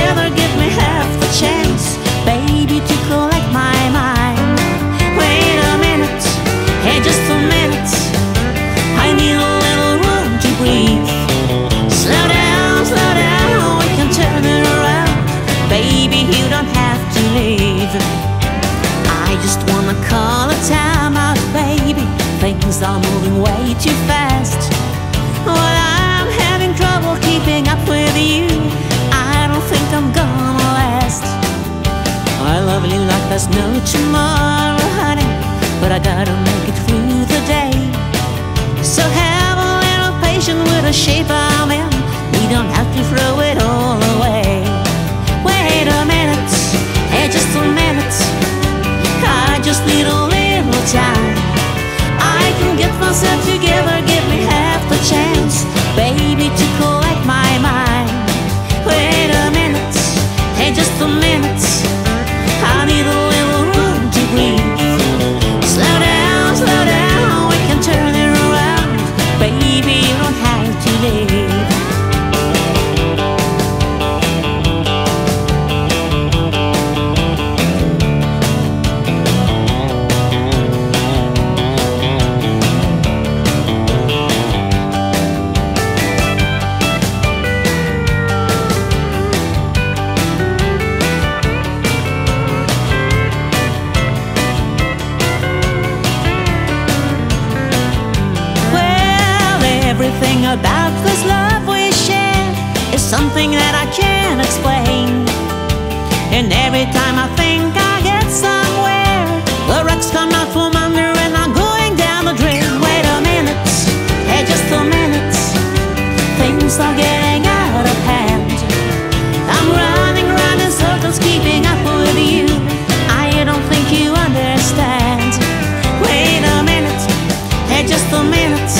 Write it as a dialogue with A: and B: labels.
A: together, give me half the chance, baby, to collect my mind. Wait a minute, hey, just a minute, I need a little room to breathe. Slow down, we can turn it around, baby, you don't have to leave. I just wanna call a time out, baby, things are moving way too fast. Well, I'm having trouble keeping up with you, I don't think I'm gonna last. I love you like there's no tomorrow, honey, but I gotta make it through the day. So have a little patience with the shape I'm in, we don't have to throw it all away. Wait a minute, hey, just a minute, I just need a little time. I can get myself together, give me half the chance, baby, to collect my mind. Wait a minute, hey, just a minute, I need a little room to breathe. Slow down, we can turn it around, baby, you don't have to leave. Everything about this love we share is something that I can't explain. And every time I think I get somewhere, the rocks come out from under and I'm going down the drain. Wait a minute, hey, just a minute, things are getting out of hand. I'm running round in circles, keeping up with you, I don't think you understand. Wait a minute, hey, just a minute,